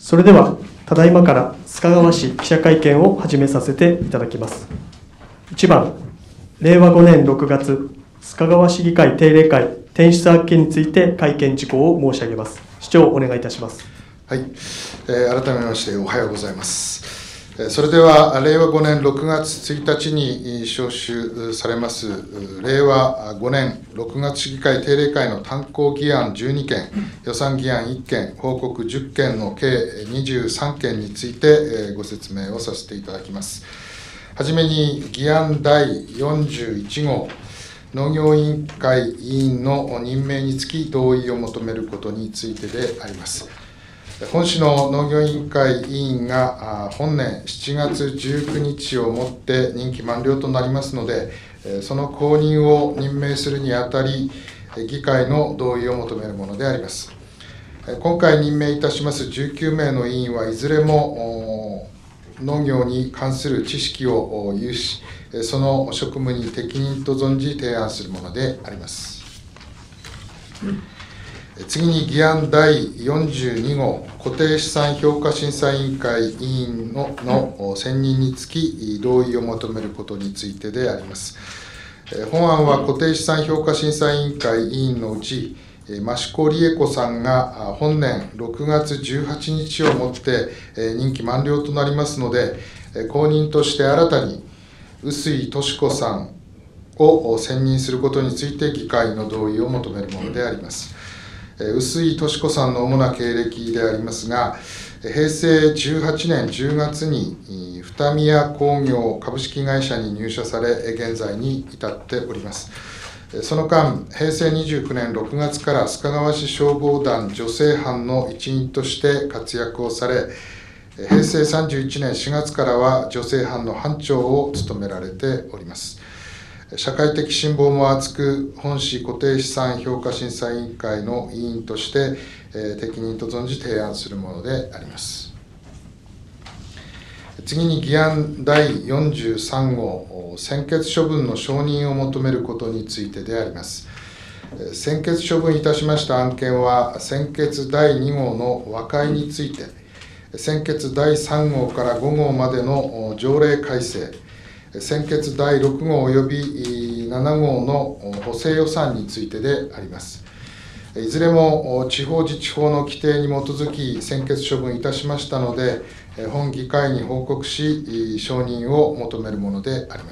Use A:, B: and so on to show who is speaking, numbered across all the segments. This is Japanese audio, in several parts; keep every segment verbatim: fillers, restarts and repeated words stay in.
A: それではただいまから須賀川市記者会見を始めさせていただきます。いちばん、れいわごねんろくがつ須賀川市議会定例会転出案件について会見事項を申し上げます。市長、お願いいたします。
B: はい、えー、改めましておはようございます。それではれいわごねんろくがつついたちに召集されますれいわごねんろくがつ市議会定例会の単行議案じゅうにけん、予算議案いっけん、報告じゅっけんの計にじゅうさんけんについてご説明をさせていただきます。はじめに議案だいよんじゅういちごう、農業委員会委員の任命につき同意を求めることについてであります。本市の農業委員会委員が本年しちがつじゅうくにちをもって任期満了となりますので、その後任を任命するにあたり、議会の同意を求めるものであります。今回任命いたしますじゅうきゅうめいの委員はいずれも農業に関する知識を有し、その職務に適任と存じ提案するものであります。次に議案だいよんじゅうにごう、固定資産評価審査委員会委員 の, の選任につき同意を求めることについてであります。本案は固定資産評価審査委員会委員のうち、益子理恵子さんが本年ろくがつじゅうはちにちをもって任期満了となりますので、後任として新たに臼井敏子さんを選任することについて議会の同意を求めるものであります。臼井敏子さんの主な経歴でありますが、へいせいじゅうはちねんじゅうがつに二宮工業株式会社に入社され、現在に至っております。その間、へいせいにじゅうきゅうねんろくがつから須賀川市消防団女性班の一員として活躍をされ、へいせいさんじゅういちねんしがつからは女性班の班長を務められております。社会的信望も厚く、本市固定資産評価審査委員会の委員として、えー、適任と存じ提案するものであります。次に議案だいよんじゅうさんごう、専決処分の承認を求めることについてであります。専決処分いたしました案件は、専決だいにごうの和解について、専決だいさんごうからごごうまでの条例改正、専決だいろくごうおよびななごうの補正予算についてであります。いずれも地方自治法の規定に基づき専決処分いたしましたので、本議会に報告し、承認を求めるものであります。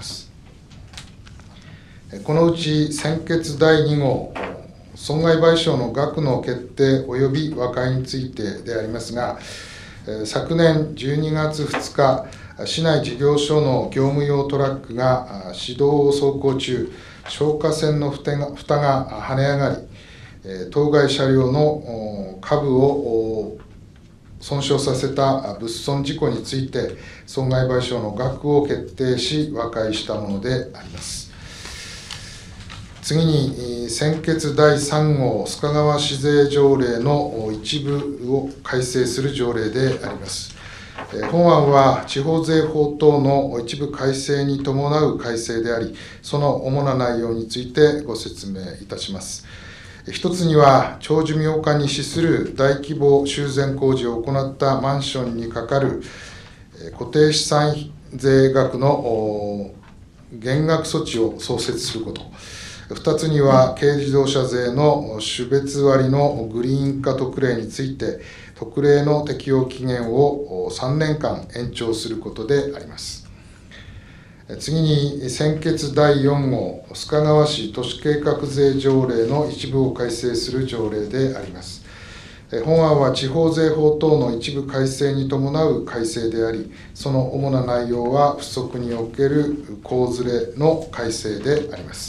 B: このうち専決だいにごう、損害賠償の額の決定および和解についてでありますが、昨年じゅうにがつふつか、市内事業所の業務用トラックが市道を走行中、消火栓の蓋が蓋が跳ね上がり、当該車両の下部を損傷させた物損事故について、損害賠償の額を決定し、和解したものであります。次に、専決だいさんごう須賀川市税条例の一部を改正する条例であります。本案は地方税法等の一部改正に伴う改正であり、その主な内容についてご説明いたします。一つには、長寿命化に資する大規模修繕工事を行ったマンションにかかる固定資産税額の減額措置を創設すること。二つには、軽自動車税の種別割のグリーン化特例について、特例の適用期限をさんねんかん延長することであります。次に、専決だいよんごう須賀川市都市計画税条例の一部を改正する条例であります。本案は地方税法等の一部改正に伴う改正であり、その主な内容は付則における項ずれの改正であります。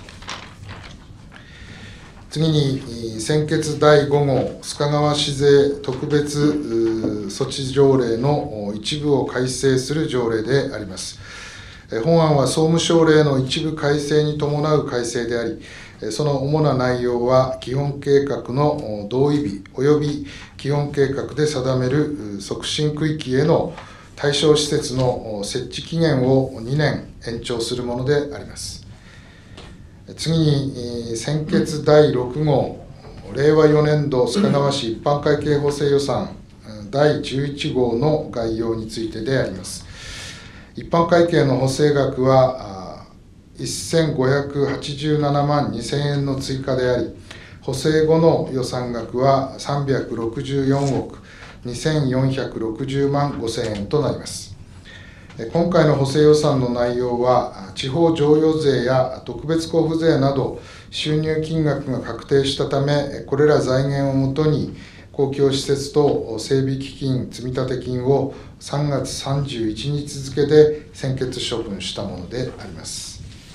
B: 次に、専決だいごごう須賀川市税特別措置条例の一部を改正する条例であります。本案は総務省令の一部改正に伴う改正であり、その主な内容は、基本計画の同意日および基本計画で定める促進区域への対象施設の設置期限をにねん延長するものであります。次に、専決だいろくごうれいわよねんど須賀川市一般会計補正予算だいじゅういちごうの概要についてであります。一般会計の補正額はせんごひゃくはちじゅうななまんにせんえんの追加であり、補正後の予算額はさんびゃくろくじゅうよんおくにせんよんひゃくろくじゅうまんごせんえんとなります。今回の補正予算の内容は、地方譲与税や特別交付税など収入金額が確定したため、これら財源をもとに公共施設と整備基金積立金をさんがつさんじゅういちにち付で専決処分したものであります。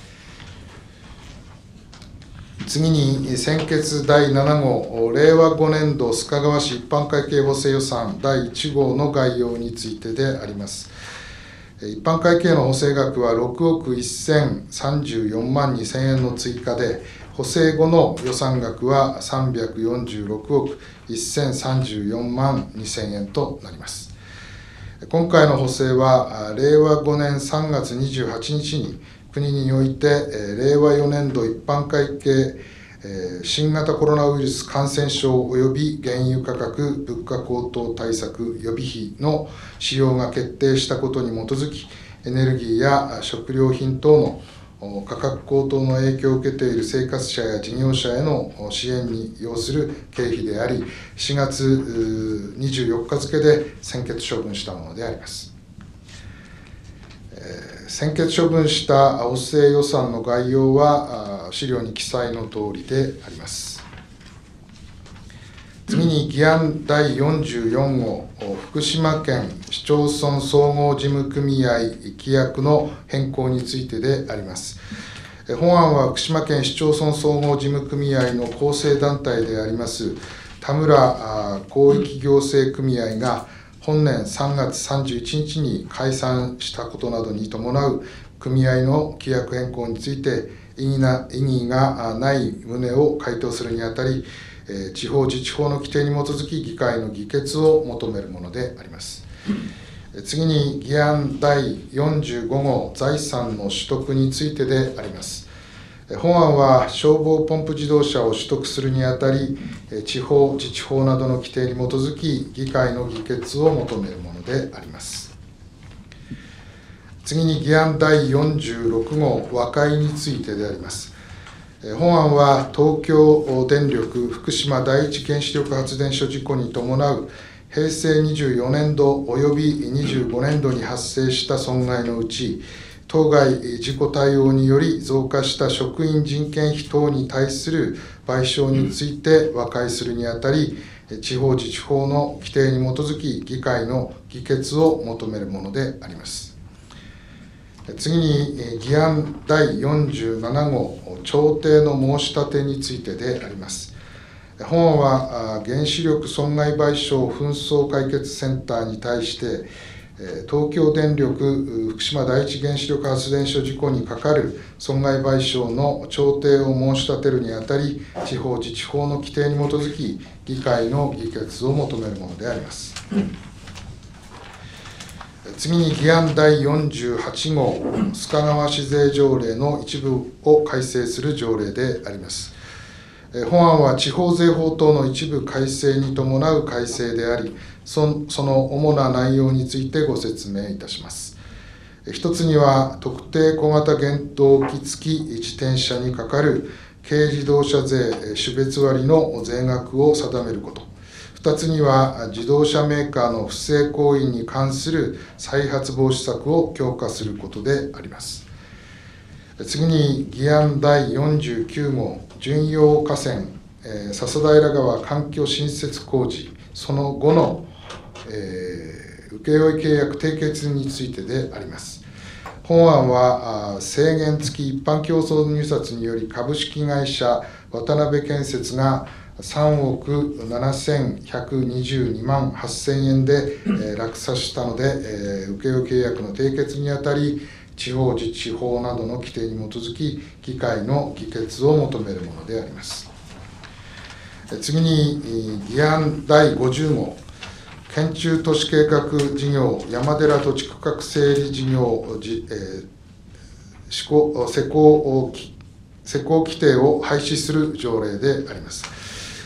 B: 次に、専決だいななごう、れいわごねんど須賀川市一般会計補正予算だいいちごうの概要についてであります。一般会計の補正額はろくおくせんさんじゅうよんまんにせんえんの追加で、補正後の予算額はさんびゃくよんじゅうろくおくせんさんじゅうよんまんにせんえんとなります。今回の補正は、れいわごねんさんがつにじゅうはちにちに国において、れいわよねんど一般会計新型コロナウイルス感染症及び原油価格物価高騰対策予備費の使用が決定したことに基づき、エネルギーや食料品等の価格高騰の影響を受けている生活者や事業者への支援に要する経費であり、しがつにじゅうよっか付で専決処分したものであります。専決処分した補正予算の概要は資料に記載のとおりであります。次に、議案だいよんじゅうよんごう、福島県市町村総合事務組合規約の変更についてであります。本案は福島県市町村総合事務組合の構成団体であります田村広域行政組合が本年さんがつさんじゅういちにちに解散したことなどに伴う組合の規約変更について異議な異議がない旨を回答するにあたり、地方自治法の規定に基づき議会の議決を求めるものであります。次に、議案だいよんじゅうごごう、財産の取得についてであります。本案は消防ポンプ自動車を取得するにあたり、地方自治法などの規定に基づき、議会の議決を求めるものであります。次に、議案だいよんじゅうろくごう、和解についてであります。本案は東京電力福島第一原子力発電所事故に伴うへいせいにじゅうよねんどおよびにじゅうごねんどに発生した損害のうち、当該事故対応により増加した職員人件費等に対する賠償について和解するにあたり、地方自治法の規定に基づき議会の議決を求めるものであります。次に、議案だいよんじゅうななごう、調停の申し立てについてであります。本案は原子力損害賠償紛争解決センターに対して、東京電力福島第一原子力発電所事故にかかる損害賠償の調停を申し立てるにあたり、地方自治法の規定に基づき、議会の議決を求めるものであります。次に、議案だいよんじゅうはちごう、須賀川市税条例の一部を改正する条例であります。本案は地方税法等の一部改正に伴う改正であり、その主な内容についてご説明いたします。一つには、特定小型原動機付き自転車にかかる軽自動車税種別割の税額を定めること。二つには、自動車メーカーの不正行為に関する再発防止策を強化することであります。次に、議案だいよんじゅうきゅうごう、巡洋河川、えー、笹平川環境新設工事、その後の、えー、請負契約締結についてであります。本案は、制限付き一般競争入札により株式会社渡辺建設がさんおくななせんひゃくにじゅうにまんはっせんえんで、えー、落札したので、えー、請負契約の締結にあたり、地方自治法などの規定に基づき、議会の議決を求めるものであります。次に、議案だいごじゅうごう、県中都市計画事業山寺土地区画整理事業、えー、施行施行施行規定を廃止する条例であります。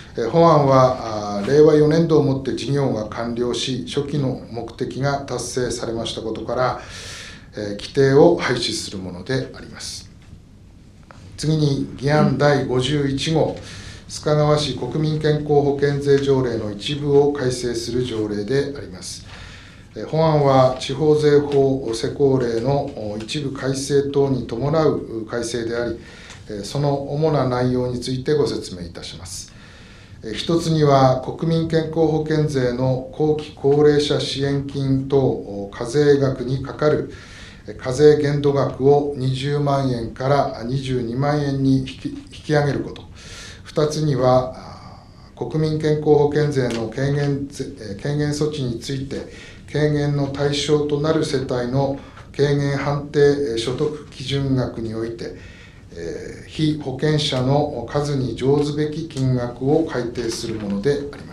B: 本案は令和よねん度をもって事業が完了し、初期の目的が達成されましたことから、規定を廃止するものであります。次に、議案だいごじゅういち号、須賀川市国民健康保険税条例の一部を改正する条例であります。本案は地方税法施行令の一部改正等に伴う改正であり、その主な内容についてご説明いたします。一つには、国民健康保険税の後期高齢者支援金等課税額にかかる課税限度額をにじゅうまんえんからにじゅうにまんえんに引き、引き上げること。二つには、国民健康保険税の軽減、軽減措置について、軽減の対象となる世帯の軽減判定所得基準額において、えー、被保険者の数に乗ずべき金額を改定するものであります。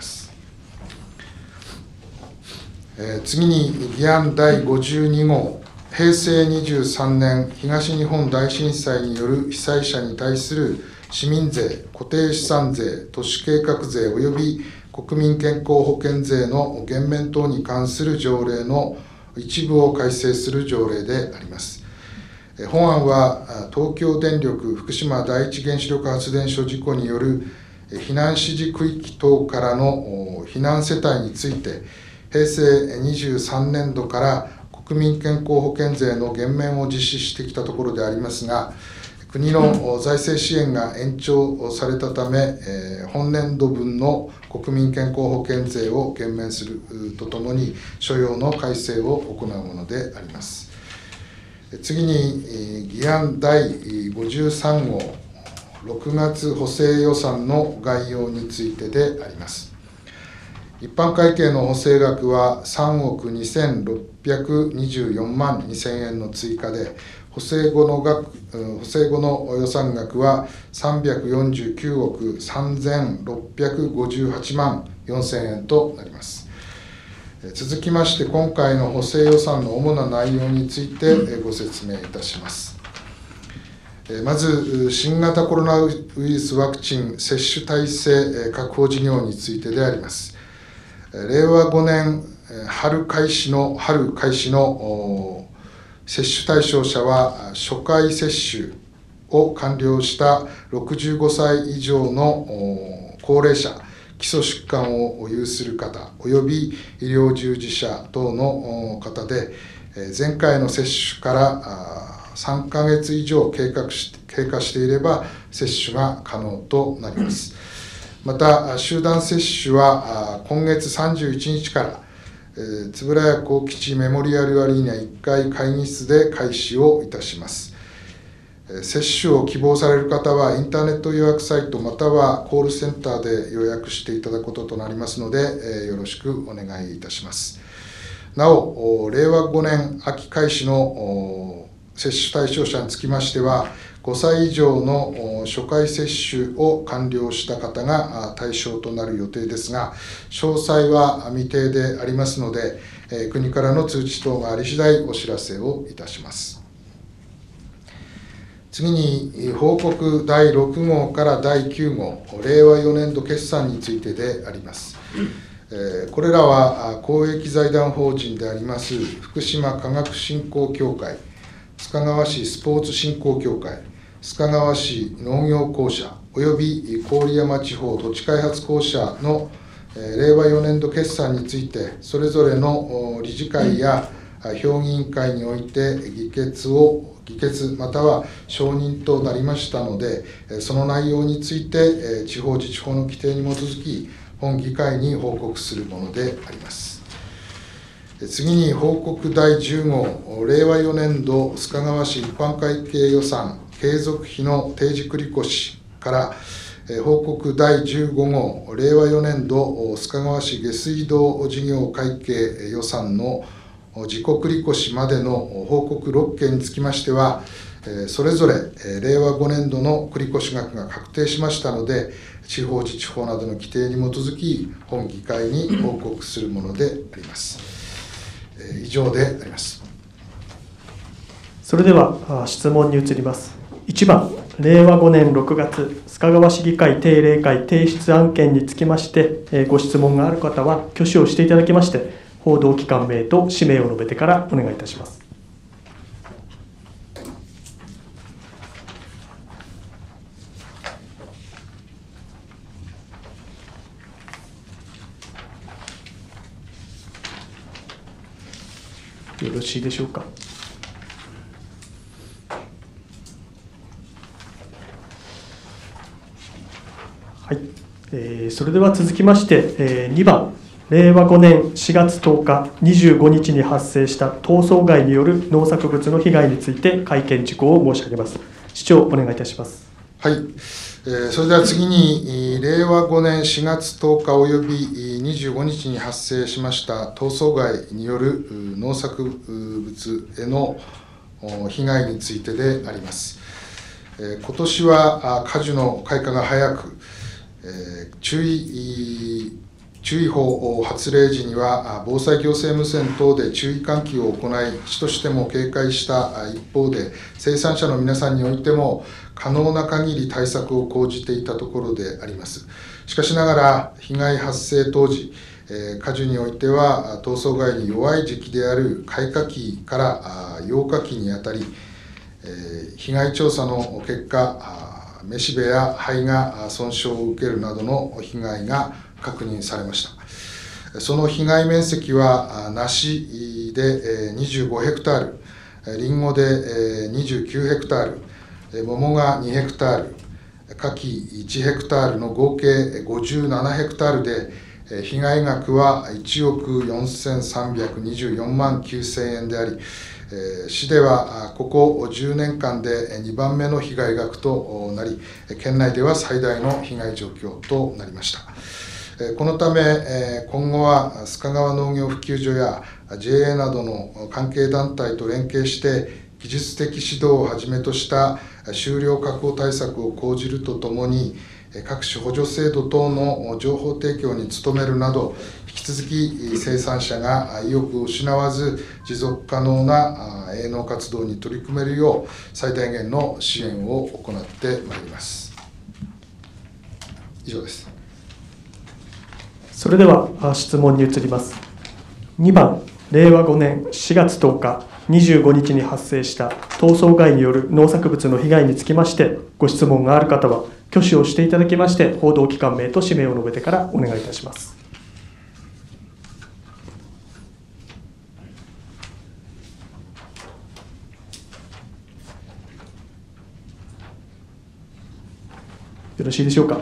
B: えー、次に、議案だいごじゅうに号、へいせいにじゅうさんねん東日本大震災による被災者に対する市民税、固定資産税、都市計画税及び国民健康保険税の減免等に関する条例の一部を改正する条例であります。本案は、東京電力福島第一原子力発電所事故による避難指示区域等からの避難世帯について、へいせいにじゅうさんねん度から国民健康保険税の減免を実施してきたところでありますが、国の財政支援が延長されたため、本年度分の国民健康保険税を減免するとともに、所要の改正を行うものであります。次に、議案だいごじゅうさん号、ろくがつ補正予算の概要についてであります。一般会計の補正額はさんおくにせんろっぴゃくにじゅうよんまんにせんえんの追加で、補正後の額、補正後の予算額はさんびゃくよんじゅうきゅうおくさんぜんろっぴゃくごじゅうはちまんよんせんえんとなります。続きまして、今回の補正予算の主な内容についてご説明いたします。まず、新型コロナウイルスワクチン接種体制確保事業についてであります。れいわごねん春開始の、春開始の接種対象者は、初回接種を完了したろくじゅうごさい以上の高齢者、基礎疾患を有する方、および医療従事者等の方で、前回の接種からさんかげつ以上経過し、経過していれば、接種が可能となります。また、集団接種は今月さんじゅういちにちから、円谷幸吉メモリアルアリーナいっかい会議室で開始をいたします。接種を希望される方は、インターネット予約サイトまたはコールセンターで予約していただくこととなりますので、よろしくお願いいたします。なお、れいわごねん秋開始の接種対象者につきましては、ごさい以上の初回接種を完了した方が対象となる予定ですが、詳細は未定でありますので、国からの通知等があり次第お知らせをいたします。次に、報告だいろく号からだいきゅう号、れいわよねん度決算についてであります。これらは公益財団法人であります福島科学振興協会、須賀川市スポーツ振興協会、須賀川市農業公社および郡山地方土地開発公社のれいわよねん度決算について、それぞれの理事会や評議員会において議決を議決または承認となりましたので、その内容について地方自治法の規定に基づき本議会に報告するものであります。次に、報告だいじゅう号、れいわよねん度須賀川市一般会計予算継続費の定時繰越から、報告だいじゅうご号、れいわよねん度須賀川市下水道事業会計予算の自己繰越までの報告ろっけんにつきましては、それぞれれいわごねん度の繰越額が確定しましたので、地方自治法などの規定に基づき、本議会に報告するものであります。以上であります。
A: それでは質問に移ります。いちばん、 れいわごねんろくがつ、須賀川市議会定例会提出案件につきまして、えーご質問がある方は挙手をしていただきまして、報道機関名と氏名を述べてからお願いいたします。よろしいでしょうか。はい、えー、それでは続きまして、えー、にばん、れいわごねんしがつとおかにじゅうごにちに発生した逃走害による農作物の被害について会見事項を申し上げます。市長、お願いいたします。
B: はい、えー、それでは次に、れいわごねんしがつとおかおよびにじゅうごにちに発生しました逃走害による農作物への被害についてであります。えー、今年は果樹の開花が早く、えー、注意注意報発令時には防災行政無線等で注意喚起を行い、市としても警戒した一方で、生産者の皆さんにおいても可能な限り対策を講じていたところであります。しかしながら、被害発生当時、果樹においては逃走害に弱い時期である開花期からようかきにあたり、被害調査の結果、めしべや灰が損傷を受けるなどの被害が確認されました。その被害面積は梨でにじゅうごヘクタール、りんごでにじゅうきゅうヘクタール、桃がにヘクタール、柿いちヘクタールの合計ごじゅうななヘクタールで、被害額はいちおくよんせんさんびゃくにじゅうよんまんきゅうせんえんであり、市ではここじゅうねんかんでにばんめの被害額となり、県内では最大の被害状況となりました。このため、今後は須賀川農業普及所や ジェーエー などの関係団体と連携して、技術的指導をはじめとした収量確保対策を講じるとともに、各種補助制度等の情報提供に努めるなど、引き続き生産者が意欲を失わず、持続可能な営農活動に取り組めるよう、最大限の支援を行ってまいります。以上です。
A: それでは質問に移ります。にばん、れいわごねんしがつとおかにじゅうごにちに発生した逃走害による農作物の被害につきまして、ご質問がある方は挙手をしていただきまして、報道機関名と氏名を述べてからお願いいたします。よろしいでしょうか。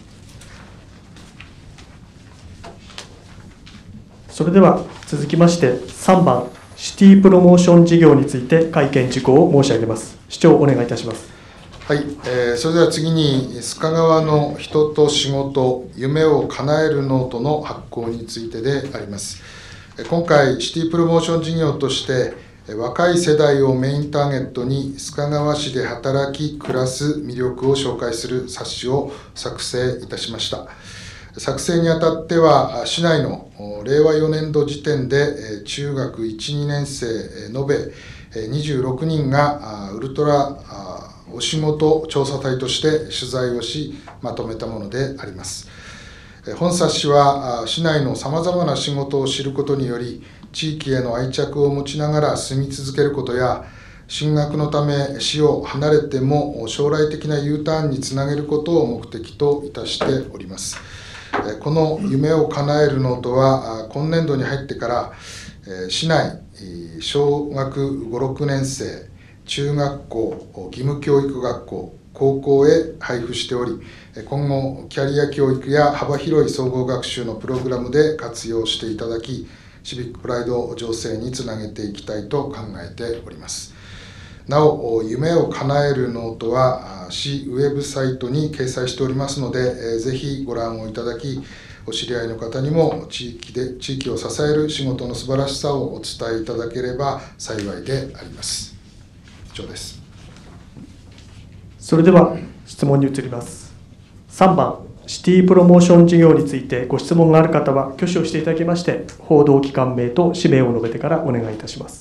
A: それでは続きましてさんばん、シティプロモーション事業について会見事項を申し上げます。市長、お願いいたします。
B: はい、えー、それでは次に須賀川の人と仕事、夢を叶えるノートの発行についてであります。今回シティプロモーション事業として若い世代をメインターゲットに須賀川市で働き暮らす魅力を紹介する冊子を作成いたしました。作成にあたっては、市内のれいわよねんど時点で中学いち、にねんせい延べにじゅうろくにんがウルトラお仕事調査隊として取材をし、まとめたものであります。本冊子は市内のさまざまな仕事を知ることにより、地域への愛着を持ちながら住み続けることや、進学のため市を離れても将来的な U ターンにつなげることを目的といたしております。この夢を叶えるノートは、今年度に入ってから市内小学ご、ろくねんせい、中学校、義務教育学校、高校へ配布しており、今後キャリア教育や幅広い総合学習のプログラムで活用していただき、シビックプライド醸成につなげていきたいと考えております。なお、夢を叶えるノートは市ウェブサイトに掲載しておりますので、ぜひご覧をいただき、お知り合いの方にも地域で地域を支える仕事の素晴らしさをお伝えいただければ幸いであります。以上です。
A: それでは質問に移ります。さんばん、シティプロモーション事業についてご質問がある方は挙手をしていただきまして、報道機関名と氏名を述べてからお願いいたします。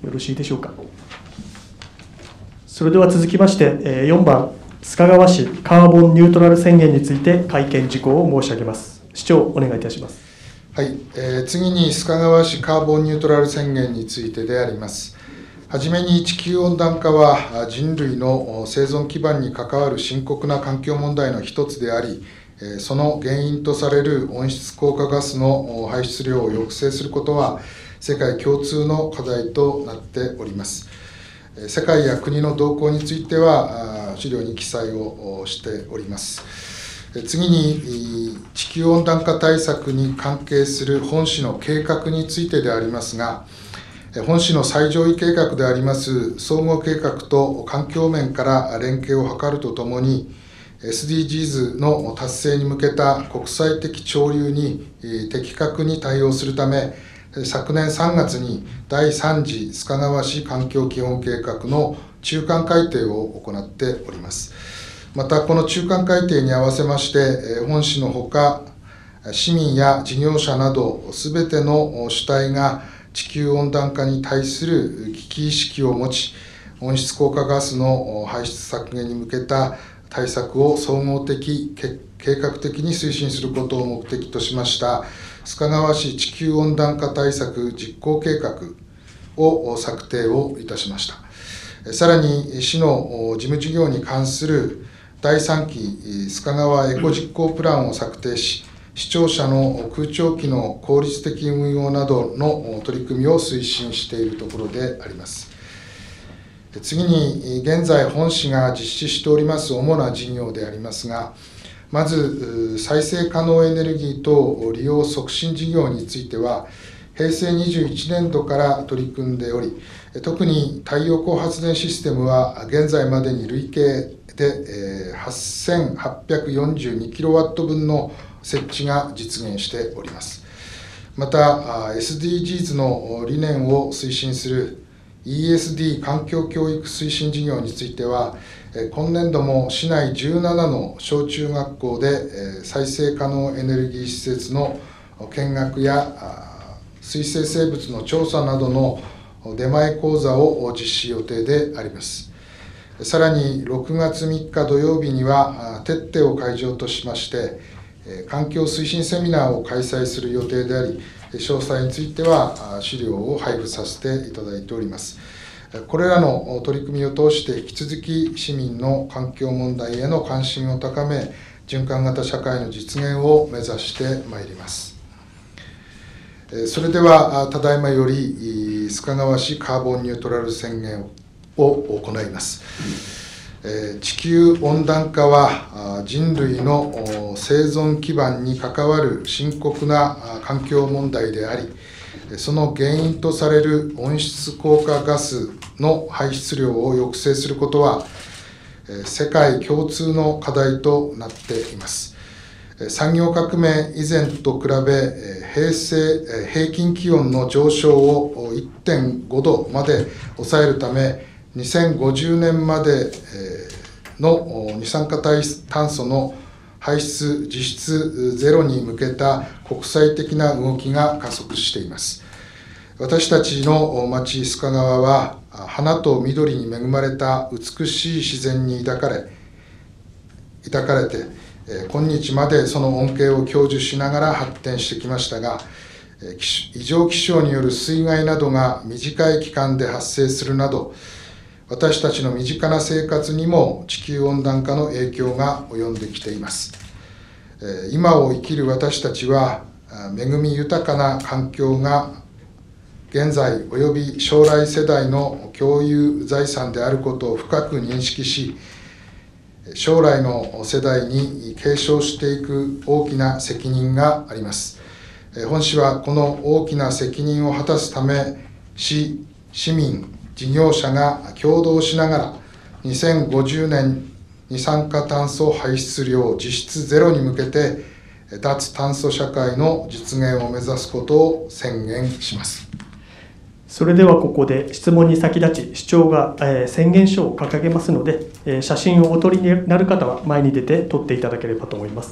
A: よろしいでしょうか。それでは続きまして、よんばん、須賀川市カーボンニュートラル宣言について会見事項を申し上げます。市長、お願いいたします。
B: はい、えー、次に須賀川市カーボンニュートラル宣言についてであります。はじめに地球温暖化は人類の生存基盤に関わる深刻な環境問題の一つであり、その原因とされる温室効果ガスの排出量を抑制することは世界共通の課題となっております。世界や国の動向については資料に記載をしております。次に地球温暖化対策に関係する本市の計画についてでありますが、本市の最上位計画であります総合計画と環境面から連携を図るとともに エスディージーズ の達成に向けた国際的潮流に的確に対応するため、昨年さんがつにだいさん次須賀川市環境基本計画の中間改定を行っております。またこの中間改定に合わせまして本市のほか市民や事業者などすべての主体が地球温暖化に対する危機意識を持ち、温室効果ガスの排出削減に向けた対策を総合的、計画的に推進することを目的としました須賀川市地球温暖化対策実行計画を策定をいたしました。さらに市の事務事業に関するだいさんき須賀川エコ実行プランを策定し、市庁舎の空調機の効率的運用などの取り組みを推進しているところであります。次に、現在本市が実施しております主な事業でありますが、まず再生可能エネルギー等利用促進事業については、へいせいにじゅういちねんどから取り組んでおり、特に太陽光発電システムは現在までに累計ではっせんはっぴゃくよんじゅうにキロワットぶんの設置が実現しております。また エスディージーズ の理念を推進する イーエスディー 環境教育推進事業については、今年度も市内じゅうななの小中学校で再生可能エネルギー施設の見学や水生生物の調査などの出前講座を実施予定であります。さらにろくがつみっか土曜日には徹底を会場としまして環境推進セミナーを開催する予定であり、詳細については資料を配布させていただいております。これらの取り組みを通して引き続き市民の環境問題への関心を高め、循環型社会の実現を目指してまいります。それではただいまより須賀川市カーボンニュートラル宣言を行います。地球温暖化は人類の生存基盤に関わる深刻な環境問題であり、その原因とされる温室効果ガスの排出量を抑制することは世界共通の課題となっています。産業革命以前と比べ平成平均気温の上昇を いってんごどまで抑えるため、にせんごじゅうねんまでの二酸化炭素の排出実質ゼロに向けた国際的な動きが加速しています。私たちの町須賀川は花と緑に恵まれた美しい自然に抱かれ抱かれて今日までその恩恵を享受しながら発展してきましたが、異常気象による水害などが短い期間で発生するなど、私たちの身近な生活にも地球温暖化の影響が及んできています。今を生きる私たちは、恵み豊かな環境が現在および将来世代の共有財産であることを深く認識し、将来の世代に継承していく大きな責任があります。本市はこの大きな責任を果たすため、市、市民、事業者が協働しながらにせんごじゅうねん二酸化炭素排出量実質ゼロに向けて脱炭素社会の実現を目指すことを宣言します。
A: それではここで質問に先立ち市長が、えー、宣言書を掲げますので、えー、写真をお撮りになる方は前に出て撮っていただければと思います。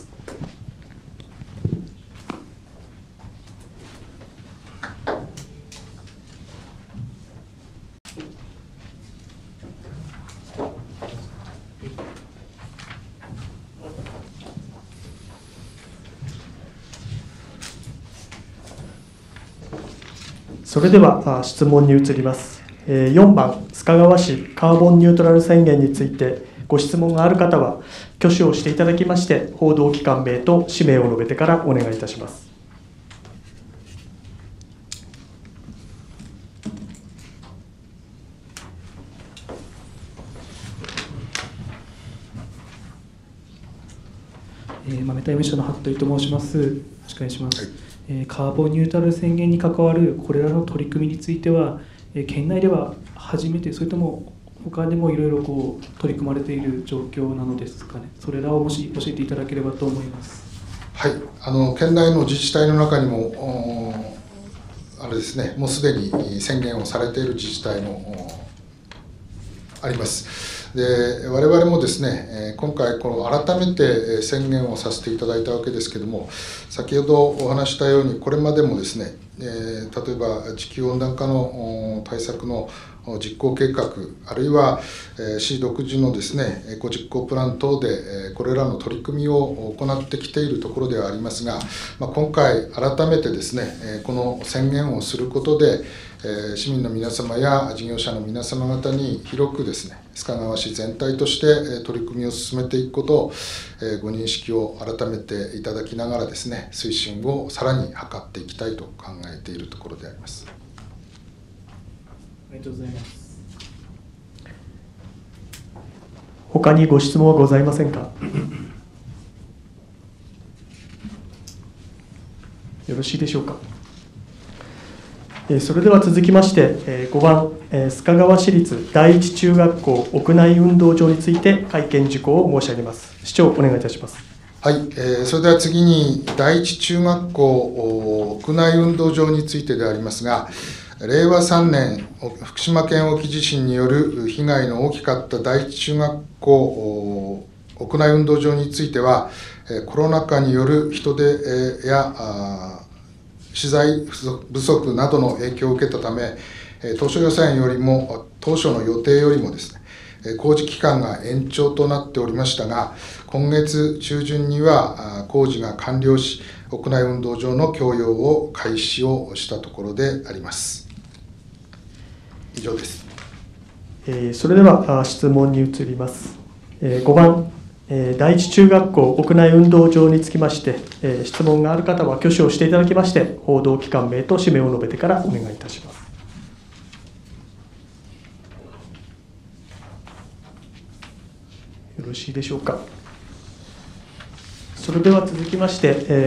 A: それでは質問に移ります。よんばん、須賀川市カーボンニュートラル宣言についてご質問がある方は挙手をしていただきまして、報道機関名と氏名を述べてからお願いいたします。
C: えー、豆田事務所の服部と申します。よろしくお願いします。はい、えー、カーボンニュートラル宣言に関わるこれらの取り組みについては、えー、県内では初めて、それとも他にもいろいろこう取り組まれている状況なのですかね。それらをもし教えていただければと思います。
B: はい、あの県内の自治体の中にもあれですね、もうすでに宣言をされている自治体もあります。で我々もですね、今回この改めて宣言をさせていただいたわけですけれども、先ほどお話したように、これまでもですね、例えば地球温暖化の対策の実行計画、あるいは市独自のですね、エコ実行プラン等でこれらの取り組みを行ってきているところではありますが、今回改めてですね、この宣言をすることで、市民の皆様や事業者の皆様方に広くですね、須賀川市全体として取り組みを進めていくことをご認識を改めていただきながらですね、推進をさらに図っていきたいと考えているところであります。
C: ありがとうございます。
A: 他にご質問はございませんか。よろしいでしょうか。それでは続きましてごばん、須賀川市立第一中学校屋内運動場について会見事項を申し上げます。市長、お願いいたします。
B: はい、えー、それでは次に第一中学校屋内運動場についてでありますが、れいわさんねん福島県沖地震による被害の大きかった第一中学校屋内運動場については、コロナ禍による人手や資材不足などの影響を受けたため、当初予算よりも、当初の予定よりもですね、工事期間が延長となっておりましたが、今月中旬には工事が完了し、屋内運動場の供用を開始をしたところであります。以上です。
A: それでは質問に移ります。ごばん、第一中学校屋内運動場につきまして、質問がある方は挙手をしていただきまして、報道機関名と氏名を述べてからお願いいたします。よろしいでしょうか。それでは続きまして、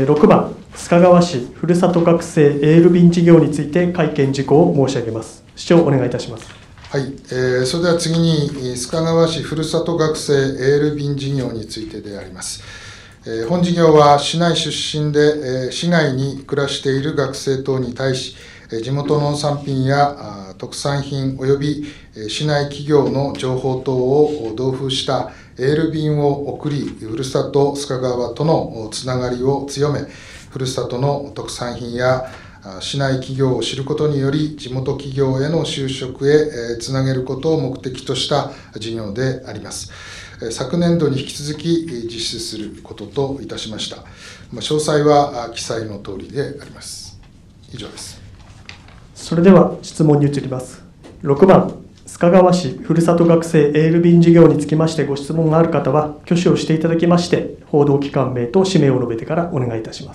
A: ろくばん、須賀川市ふるさと学生エール便事業について会見事項を申し上げます。市長、お願いいたします。
B: はい、えー、それでは次に須賀川市ふるさと学生エール便事業についてであります。えー、本事業は市内出身で、えー、市外に暮らしている学生等に対し、地元農産品や特産品および市内企業の情報等を同封したエール便を送り、ふるさと須賀川とのつながりを強め、ふるさとの特産品や市内企業を知ることにより、地元企業への就職へつなげることを目的とした事業であります。昨年度に引き続き実施することといたしました。詳細は記載の通りであります。以上です。
A: それでは質問に移ります。ろくばん、須賀川市ふるさと学生エール便事業につきましてご質問がある方は挙手をしていただきまして、報道機関名と氏名を述べてからお願いいたします。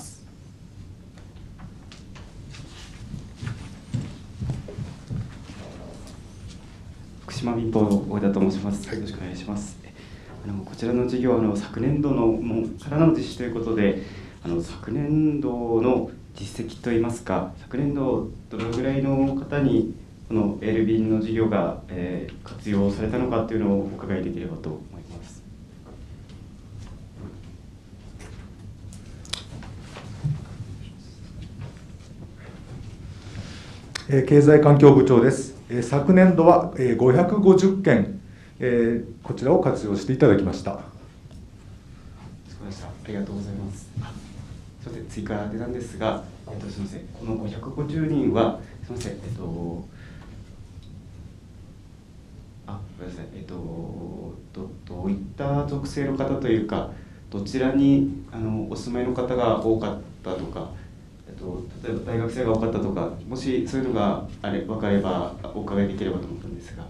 D: 福島民放の大田と申します。よろしくお願いします。あのこちらの事業はあの昨年度のもからの実施ということで、あの昨年度の実績といいますか、昨年度どのぐらいの方にこのエール便の事業が、えー、活用されたのかというのをお伺いできればと思います。
E: 経済環境部長です。昨年度はごひゃくごじゅっけん、こちらを活用していただきました。
D: そうでした。ありがとうございます。それで追加でなんですが、えっと、すみません、このごひゃくごじゅうにんは、すみません、えっと、あ、ごめんなさい、えっと、ど, どういった属性の方というか、どちらにあのお住まいの方が多かったとか、 と例えば大学生が多かったとか、もしそういうのがあれ分かればお伺いできればと思ったんですが。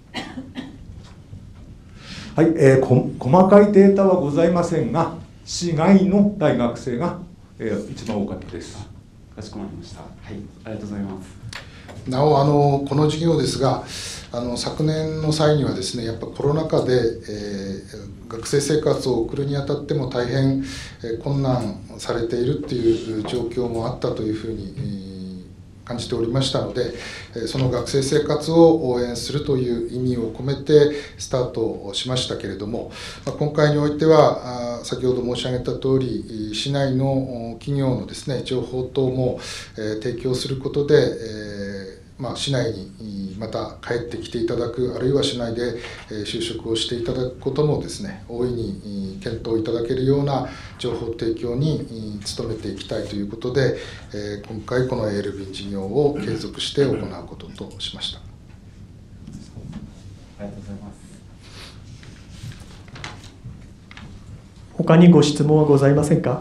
E: はい、えー、こ細かいデータはございませんが、市外の大学生が、えー、一番多かったです。
D: かしこまりました。はい、ありがとうございます。
B: なお、あのこの事業ですが、あの昨年の際にはですね、やっぱコロナ禍で、えー、学生生活を送るにあたっても大変、えー、困難されているっていう状況もあったというふうに、えー感じておりましたので、その学生生活を応援するという意味を込めてスタートしましたけれども、今回においては先ほど申し上げた通り、市内の企業のですね情報等も提供することで、まあ、市内にまた帰ってきていただく、あるいは市内で就職をしていただくこともですね、大いに検討いただけるような情報提供に努めていきたいということで、今回この エーエル 便事業を継続して行うこととしました。
D: ありがとうございます。
A: 他にご質問はございませんか。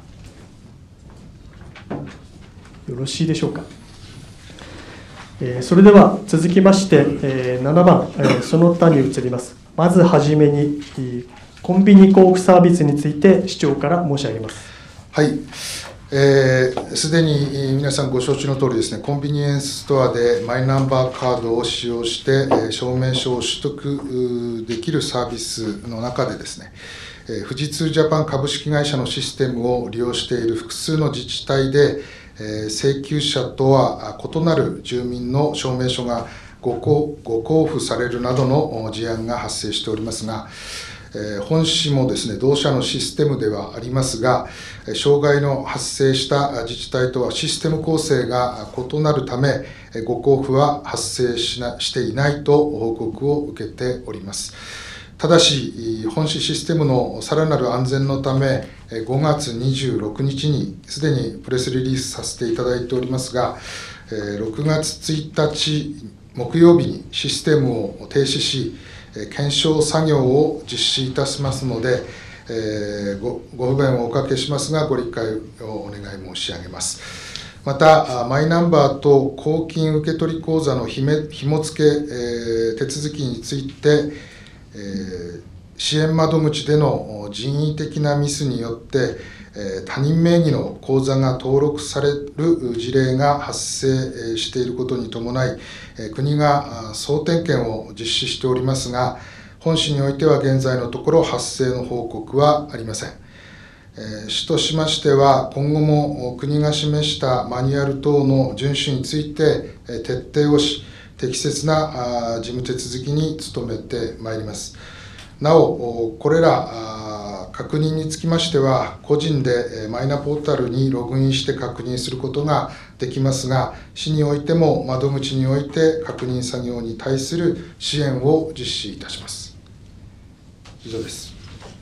A: よろしいでしょうか。それでは続きましてななばん、その他に移ります。まずはじめにコンビニ交付サービスについて市長から申し上げます。
B: はい、えー、すでに皆さんご承知の通りですね、コンビニエンスストアでマイナンバーカードを使用して証明書を取得できるサービスの中でですね、富士通ジャパン株式会社のシステムを利用している複数の自治体で、請求者とは異なる住民の証明書がご交付されるなどの事案が発生しておりますが、本市もですね、同社のシステムではありますが、障害の発生した自治体とはシステム構成が異なるため、ご交付は発生しなしていないと報告を受けております。ただし、本市システムのさらなる安全のため、ごがつにじゅうろくにちにすでにプレスリリースさせていただいておりますが、ろくがつついたち木曜日にシステムを停止し、検証作業を実施いたしますので、ご, ご不便をおかけしますが、ご理解をお願い申し上げます。また、マイナンバーと公金受取口座のひも付け手続きについて、えー、支援窓口での人為的なミスによって、えー、他人名義の口座が登録される事例が発生していることに伴い、えー、国が総点検を実施しておりますが、本市においては現在のところ発生の報告はありません。えー、市としましては、今後も国が示したマニュアル等の遵守について、えー、徹底をし、適切な事務手続きに努めてまいります。なお、これら確認につきましては、個人でマイナポータルにログインして確認することができますが、市においても窓口において確認作業に対する支援を実施いたします。以上です。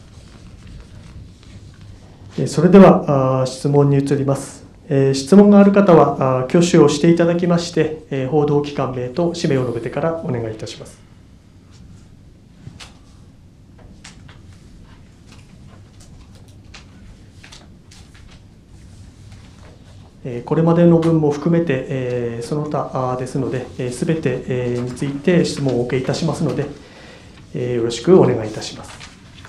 A: それでは質問に移ります。質問がある方は挙手をしていただきまして、報道機関名と氏名を述べてからお願いいたします。これまでの分も含めてその他ですので、すべてについて質問をお受けいたしますので、よろしくお願いいたします。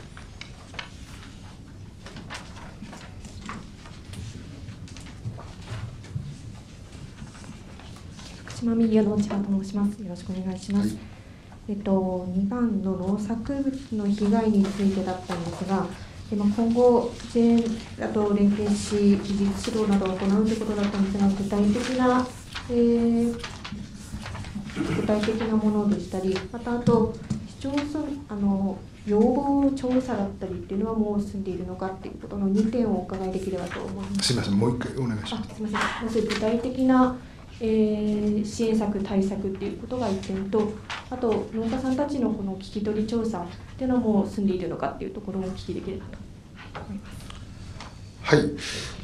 F: 福島メディアの千葉と申します。よろしくお願いします。はい、えっと、にばんの農作物の被害についてだったんですが、今後、ジェーエンと連携し、技術指導などを行うということだったんですが、具体的な、えー、具体的なものでしたり、またあと、市町村あの要望調査だったりっていうのはもう進んでいるのかっていうことのにてんをお伺いできればと思います。
B: すみません、もう一回お願いします。
F: あ、すみません。まず具体的なえー、支援策、対策っていうことがいってんと、あと農家さんたちのこの聞き取り調査っていうのも進んでいるのかっていうところをお聞きできればと思います。
B: はい、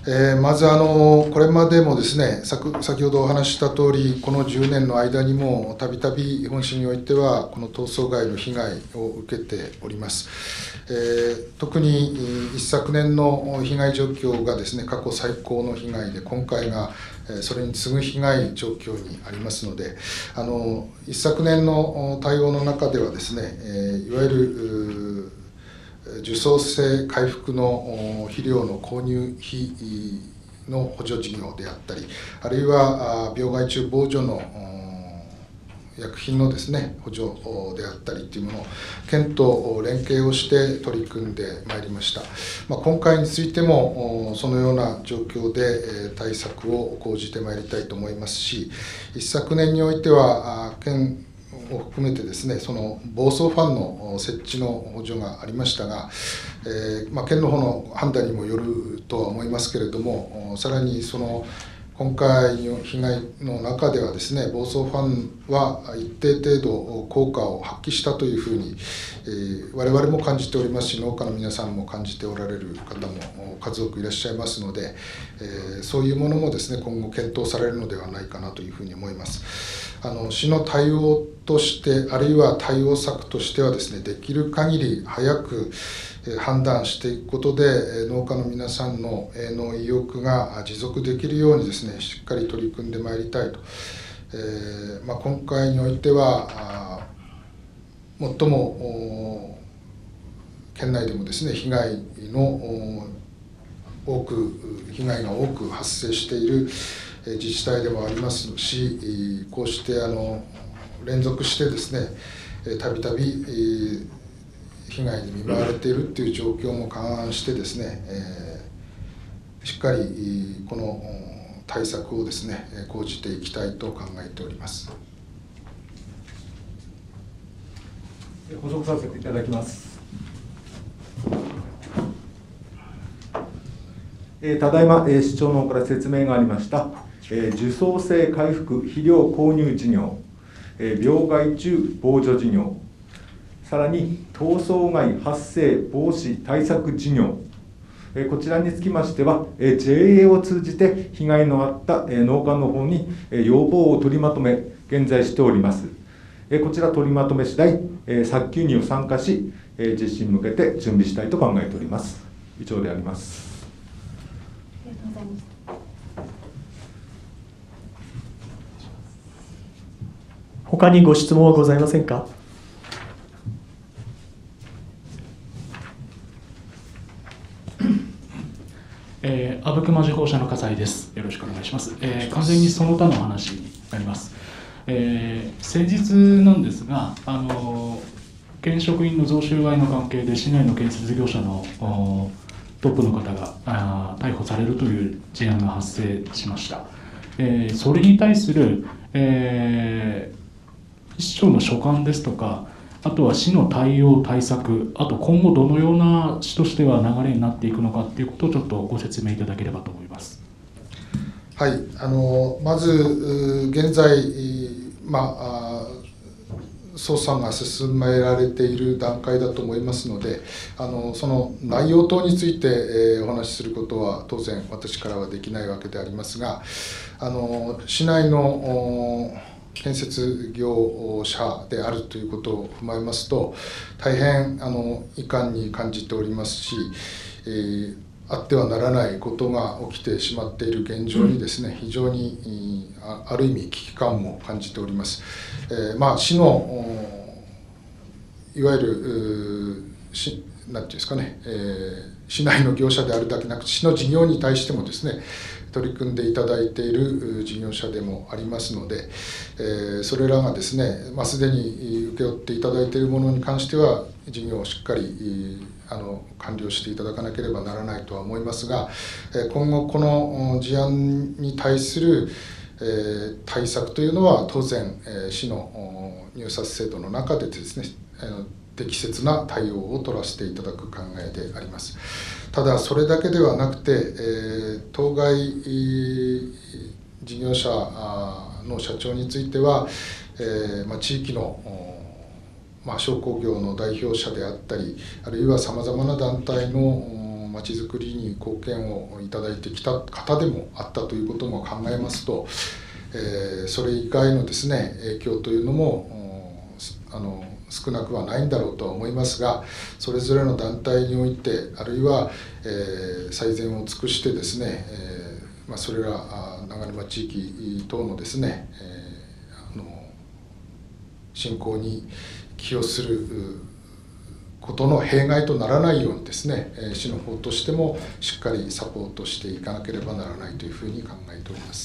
B: えー、まずあのこれまでもですね、先ほどお話しした通り、このじゅうねんの間にもたびたび本市においてはこの逃走害の被害を受けております。えー、特に一昨年の被害状況がですね、過去最高の被害で、今回がそれに次ぐ被害状況にありますので、あの一昨年の対応の中ではですね、えー、いわゆる受送性回復の肥料の購入費の補助事業であったり、あるいは病害虫防除の薬品のですね補助であったりというものを県と連携をして取り組んでまいりました。まあ、今回についてもそのような状況で対策を講じてまいりたいと思いますし、一昨年においては県を含めてですね、その防走ファンの設置の補助がありましたが、えーまあ、県の方の判断にもよるとは思いますけれども、さらにその今回の被害の中ではですね、防走ファンは一定程度効果を発揮したというふうに、えー、我々も感じておりますし、農家の皆さんも感じておられる方も数多くいらっしゃいますので、えー、そういうものもですね、今後検討されるのではないかなというふうに思います。あの市の対応として、あるいは対応策としてはですね、できる限り早く判断していくことで、農家の皆さんの営農意欲が持続できるようにですね、しっかり取り組んでまいりたいと。えーまあ、今回においては、最も県内でもですね、被害の多く、被害が多く発生している自治体でもありますし、こうしてあの連続してですね、たびたび被害に見舞われているという状況も勘案してですね、えー、しっかりこの対策をですね講じていきたいと考えております。
E: 補足させていただきます。えー、ただいま、えー、市長の方から説明がありました、えー、受送性回復肥料購入事業、えー、病害虫防除事業、さらに逃走害発生防止対策事業、えー、こちらにつきましては、えー、ジェーエー を通じて被害のあった、えー、農家の方に、えー、要望を取りまとめ現在しております。えー、こちら取りまとめ次第、えー、早急に参加し、えー、実施に向けて準備したいと考えております。以上であります。
F: ありがとうございます。
A: 他にご質問はございませんか。
G: えー、阿武隈地方社の笠井です。よろしくお願いします。えー、完全にその他の話になります。えー、先日なんですが、あの県職員の贈収賄の関係で市内の建設業者のトップの方があ逮捕されるという事案が発生しました。えー、それに対する、えー、市長の所感ですとか、あとは市の対応、対策、あと今後どのような市としては流れになっていくのかということをちょっとご説明いただければと思います。
B: はい、あのまず現在、まあ、捜査が進められている段階だと思いますので、あのその内容等について、えー、お話しすることは当然私からはできないわけでありますが、あの市内の建設業者であるということを踏まえますと、大変あの遺憾に感じておりますし、えー、あってはならないことが起きてしまっている現状にですね、非常にある意味危機感も感じております。えー、まあ市のいわゆるしなんていうんですかね、えー、市内の業者であるだけなく市の事業に対してもですね、取り組んでいただいている事業者でもありますので、えー、それらがですね、まあ、すでに請け負っていただいているものに関しては事業をしっかりあの完了していただかなければならないとは思いますが、今後この事案に対する対策というのは当然市の入札制度の中でですね、適切な対応を取らせていただく考えであります。ただそれだけではなくて、えー、当該事業者の社長については、えーまあ、地域の、まあ、商工業の代表者であったり、あるいはさまざまな団体の、 まちづくりに貢献をいただいてきた方でもあったということも考えますと、えー、それ以外のですね影響というのもあの少なくはないんだろうとは思いますが、それぞれの団体においてあるいは、えー、最善を尽くしてですね、えーまあ、それら長沼地域等のですね、えー、あの振興に寄与することの弊害とならないようにですね、市の方としてもしっかりサポートしていかなければならないというふうに考えております。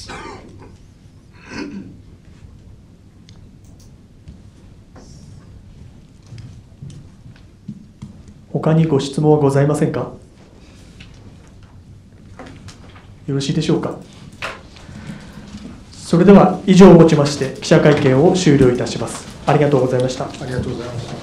A: 他にご質問はございませんか。よろしいでしょうか。それでは以上をもちまして記者会見を終了いたします。ありがとうございました。
B: ありがとうございました。